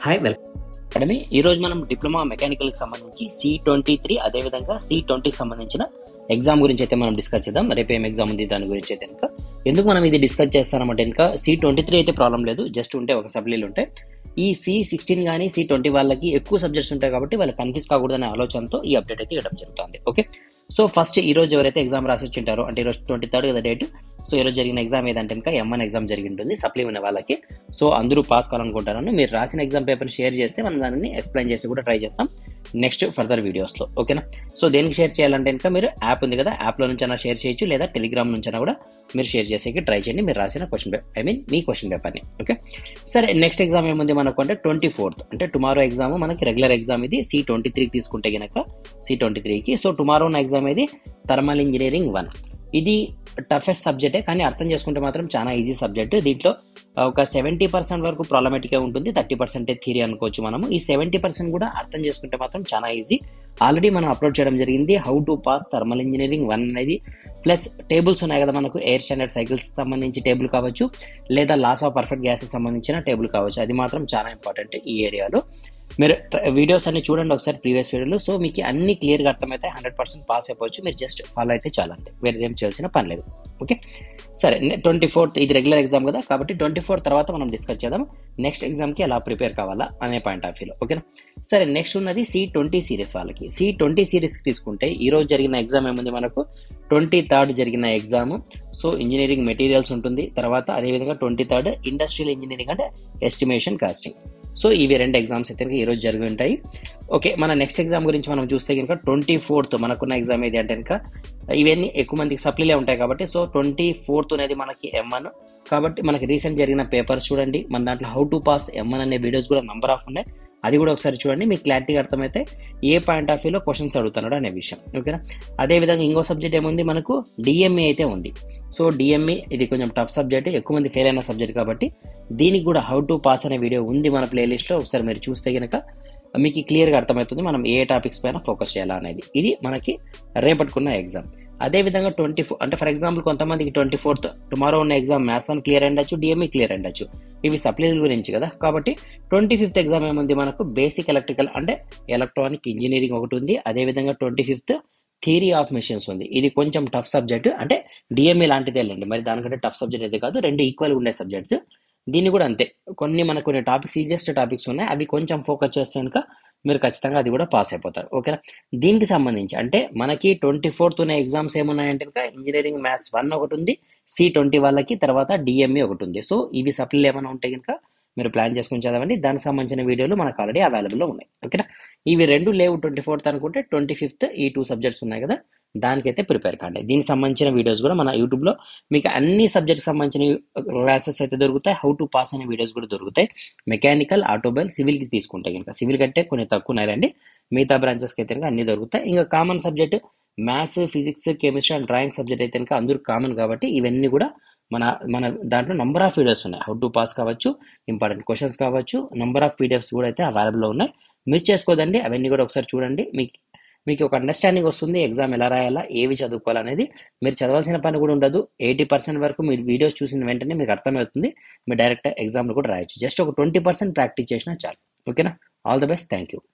Hi welcome academy. ఈరోజు మనం diploma మెకానికల్కి సంబంధించి C23 అదేవిధంగా C20కి సంబంధించిన ఎగ్జామ్ గురించి అయితే మనం డిస్కస్ చేద్దాం. రేపు ఏం ఎగ్జామ్ ఉంది దాని గురించి అయితే కనుక ఎందుకు మనం ఇది డిస్కస్ చేస్తామంటే కనుక C23 అయితే ప్రాబ్లం లేదు, జస్ట్ ఉంటే ఒక సబ్జెక్టులు ఉంటాయి. ఈ C16 కానీ C20 వాళ్ళకి ఎక్కువ సబ్జెక్ట్స్ ఉంటాయి కాబట్టి వాళ్ళు కన్ఫ్యూజ్ కాకూడదనే ఆలోచనతో ఈ అప్డేట్ అయితే ఇవ్వడం జరుగుతుంది. ఓకే, సో ఫస్ట్ ఈ రోజు ఎవరైతే ఎగ్జామ్ రాసి వచ్చింటారో అంటే ఈరోజు 23rd కదా డేట్. సో ఈరోజు జరిగిన ఎగ్జామ్ ఏదంటే కనుక M1 ఎగ్జామ్ జరిగి ఉంటుంది సప్లీ ఉన్న వాళ్ళకి. సో అందరూ పాస్ కావాలనుకుంటారని మీరు రాసిన ఎగ్జామ్ పేపర్ని షేర్ చేస్తే మనం దాన్ని ఎక్స్ప్లెయిన్ చేసి కూడా ట్రై చేస్తాం నెక్స్ట్ ఫర్దర్ వీడియోస్లో. ఓకేనా, సో దేనికి షేర్ చేయాలంటే కనుక మీరు యాప్ ఉంది కదా, యాప్లో నుంచి అయినా షేర్ చేయొచ్చు లేదా టెలిగ్రామ్ నుంచి అయినా కూడా మీరు షేర్ చేసేకి ట్రై చేయండి మీరు రాసిన మీ క్వశ్చన్ పేపర్ని. ఓకే, సరే నెక్స్ట్ ఎగ్జామ్ ఏముంది మనకు అంటే 24th అంటే టుమారో ఎగ్జామ్ మనకి రెగ్యులర్ ఎగ్జామ్ ఇది C23కి తీసుకుంటే కనుక C23కి. సో టుమారో ఉన్న ఎగ్జామ్ ఇది థర్మల్ ఇంజనీరింగ్ 1. ఇది టఫెస్ట్ సబ్జెక్టే కానీ అర్థం చేసుకుంటే మాత్రం చాలా ఈజీ సబ్జెక్ట్. దీంట్లో ఒక 70% వరకు ప్రాబ్లమేటిక్గా ఉంటుంది, 30% థియరీ అనుకోవచ్చు మనము. ఈ 70% కూడా అర్థం చేసుకుంటే మాత్రం చాలా ఈజీ. ఆల్రెడీ మనం అప్లోడ్ చేయడం జరిగింది how to pass thermal engineering 1 అనేది. ప్లస్ టేబుల్స్ ఉన్నాయి కదా మనకు, ఎయిర్ స్టాండర్డ్ సైకిల్స్ సంబంధించి టేబుల్ కావచ్చు లేదా లాస్ ఆఫ్ పర్ఫెక్ట్ గ్యాసెస్ సంబంధించిన టేబుల్ కావచ్చు. అది మాత్రం చాలా ఇంపార్టెంట్ ఈ ఏరియాలో. మీరు వీడియోస్ అన్ని చూడండి ఒకసారి ప్రీవియస్ వీడియోలో. సో మీకు అన్ని క్లియర్గా అర్థమైతే 100% పాస్ అయిపోవచ్చు. మీరు జస్ట్ ఫాలో అయితే చాలా, అంతే, వేరే ఏం చేయాల్సిన పని లేదు. ఓకే, సరే 24th ఇది రెగ్యులర్ ఎగ్జామ్ కదా కాబట్టి 24th తర్వాత మనం డిస్కస్ చేద్దాం నెక్స్ట్ ఎగ్జామ్కి ఎలా ప్రిపేర్ కావాలా అనే పాయింట్ ఆఫ్ వ్యూలో. ఓకేనా, సరే నెక్స్ట్ ఉన్నది C20 సిరీస్ వాళ్ళకి. C20 సిరీస్కి తీసుకుంటే ఈరోజు జరిగిన ఎగ్జామ్ ఏముంది మనకు 23rd జరిగిన ఎగ్జామ్. సో ఇంజనీరింగ్ మెటీరియల్స్ ఉంటుంది, తర్వాత అదేవిధంగా 23rd ఇండస్ట్రియల్ ఇంజనీరింగ్ అంటే ఎస్టిమేషన్ కాస్టింగ్. సో ఇవి రెండు ఎగ్జామ్స్ అయితే ఈరోజు జరిగి ఉంటాయి. ఓకే, మన నెక్స్ట్ ఎగ్జామ్ గురించి మనం చూస్తే కనుక 24th మనకున్న ఎగ్జామ్ ఏది అంటే కనుక ఇవన్నీ ఎక్కువ మందికి సప్లీలే ఉంటాయి కాబట్టి సో 24th అనేది మనకి M1 కాబట్టి మనకి రీసెంట్ జరిగిన పేపర్స్ చూడండి. మన దాంట్లో హౌ టు పాస్ M1 అనే వీడియోస్ కూడా నంబర్ ఆఫ్ ఉన్నాయి, అది కూడా ఒకసారి చూడండి మీకు క్లారిటీగా అర్థమైతే ఏ పాయింట్ ఆఫ్ వ్యూలో క్వశ్చన్స్ అడుగుతున్నాడు అనే విషయం. ఓకేనా, అదేవిధంగా ఇంకో సబ్జెక్ట్ ఏముంది మనకు DME అయితే ఉంది. సో DME ఇది కొంచెం టఫ్ సబ్జెక్ట్, ఎక్కువ మంది ఫెయిల్ అయిన సబ్జెక్ట్ కాబట్టి దీనికి కూడా హౌ టు పాస్ అనే వీడియో ఉంది మన ప్లేలిస్ట్లో. ఒకసారి మీరు చూస్తే కనుక మీకు క్లియర్గా అర్థమవుతుంది మనం ఏ టాపిక్స్ పైన ఫోకస్ చేయాలా అనేది. ఇది మనకి రేపట్టుకున్న ఎగ్జామ్. అదేవిధంగా 24 అంటే ఫర్ ఎగ్జాంపుల్ కొంతమందికి 24th టుమారో ఉన్న ఎగ్జామ్ మ్యాథ్స్ 1 క్లియర్ అయ్యొచ్చు, DME క్లియర్ అయ్యొచ్చు. ఇవి సప్లీల గురించి కదా కాబట్టి 25th ఎగ్జామ్ ఏముంది మనకు బేసిక్ ఎలక్ట్రికల్ అంటే ఎలక్ట్రానిక్ ఇంజనీరింగ్ ఒకటి ఉంది. అదేవిధంగా 25th థియరీ ఆఫ్ మెషిన్స్ ఉంది. ఇది కొంచెం టఫ్ సబ్జెక్ట్ అంటే DME లాంటిదే వెళ్ళండి, మరి దానికంటే టఫ్ సబ్జెక్ట్ అయితే కాదు, రెండు ఈక్వల్ ఉండే సబ్జెక్ట్స్. దీన్ని కూడా అంతే, కొన్ని టాపిక్స్ ఈజియెస్ట్ టాపిక్స్ ఉన్నాయి, అవి కొంచెం ఫోకస్ చేస్తే కనుక మీరు ఖచ్చితంగా అది కూడా పాస్ అయిపోతారు. ఓకేనా, దీనికి సంబంధించి అంటే మనకి 24th ఉన్న ఎగ్జామ్స్ ఏమున్నాయంటే కనుక ఇంజనీరింగ్ మ్యాథ్స్ 1 ఒకటి ఉంది, C20 వాళ్ళకి, తర్వాత DME ఒకటి ఉంది. సో ఇవి సప్లీలు ఏమైనా ఉంటే కనుక మీరు ప్లాన్ చేసుకుని చదవండి. దానికి సంబంధించిన వీడియోలు మనకు ఆల్రెడీ అవైలబుల్లో ఉన్నాయి. ఓకేనా, ఇవి రెండు లేవు 24th అనుకుంటే 25th ఈ 2 సబ్జెక్ట్స్ ఉన్నాయి కదా దానికైతే ప్రిపేర్ కాండి. దీనికి సంబంధించిన వీడియోస్ కూడా మన యూట్యూబ్లో మీకు అన్ని సబ్జెక్ట్స్ సంబంధించిన క్లాసెస్ అయితే దొరుకుతాయి, హౌ టు పాస్ అనే వీడియోస్ కూడా దొరుకుతాయి. మెకానికల్, ఆటోమొబైల్, సివిల్కి తీసుకుంటే కనుక సివిల్ కంటే కొన్ని తక్కువ ఉన్నాయండి, మిగతా బ్రాంచెస్కి అయితే కనుక అన్ని దొరుకుతాయి. ఇంకా common subject maths, physics, chemistry and drawing subject అయితే కనుక అందరూ కామన్ కాబట్టి ఇవన్నీ కూడా మన మన దాంట్లో నంబర్ ఆఫ్ వీడియోస్ ఉన్నాయి. హౌ టు పాస్ కావచ్చు, ఇంపార్టెంట్ క్వశ్చన్స్ కావచ్చు, నంబర్ ఆఫ్ PDFs కూడా అయితే అవైలబుల్లో ఉన్నాయి. మిస్ చేసుకోదండి, అవన్నీ కూడా ఒకసారి చూడండి. మీకు ఒక అండర్స్టాండింగ్ వస్తుంది ఎగ్జామ్ ఎలా రాయాలా, ఏవి చదువుకోవాలనేది. మీరు చదవాల్సిన పని కూడా ఉండదు. 80% వరకు మీరు వీడియోస్ చూసిన వెంటనే మీకు అర్థమవుతుంది, మీరు డైరెక్ట్ ఎగ్జామ్లో కూడా రాయొచ్చు. జస్ట్ ఒక 20% ప్రాక్టీస్ చేసినా చాలు. ఓకేనా, all the best, thank you.